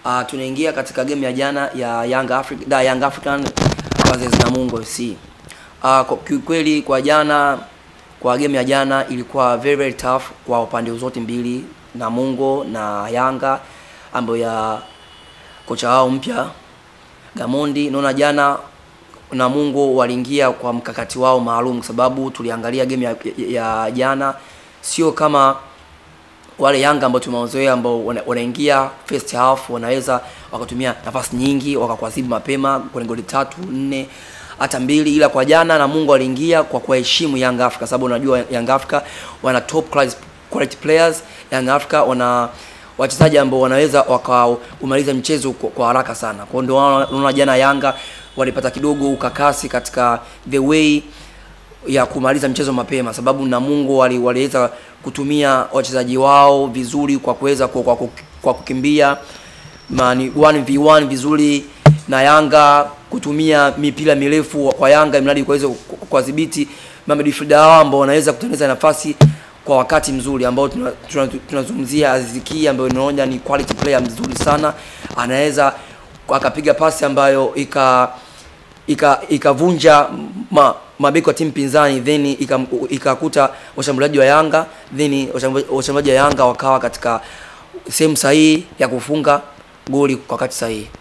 Tunaingia katika game ya jana ya Young African versus Namungo FC. Kwa kweli kwa game ya jana ilikuwa very tough kwa upande zote mbili, Namungo na Yanga, ambayo ya kocha wao mpya Gamondi. Naona jana Namungo waliingia kwa mkakati wao maalum, sababu tuliangalia game ya jana sio kama wale Yanga ambao tumewazoea, ambao wanaingia first half wanaweza wakatumia nafasi nyingi wakakwazibu mapema kwenye goli 3, 4 hata 2, ila kwa jana Namungo aliingia kwa kuheshimu Young Africa, sababu unajua Young Africa wana top quality players. Young Africa wana wachezaji ambao wanaweza wakaumaliza mchezo kwa haraka sana. Kwa ndio unaona jana Yanga walipata kidogo ukakasi katika the way ya kumaliza mchezo mapema, sababu Namungo waliweza kutumia wachezaji wao vizuri kwa kuweza kwa kukimbia 1v1 vizuri, na Yanga kutumia mipira mirefu kwa Yanga mradi kuweza kudhibiti midfielder wao ambao wanaweza kutengeneza nafasi kwa wakati mzuri, ambao tunazungumzia Aziziki, ambaye unaona ni quality player mzuri sana. Anaweza akapiga pasi ambayo ikavunja mabeki wa timu pinzani, then ikakuta washambuliaji wa Yanga, then washambuliaji wa Yanga wakawa katika sehemu sahihi ya kufunga goli kwa wakati sahihi.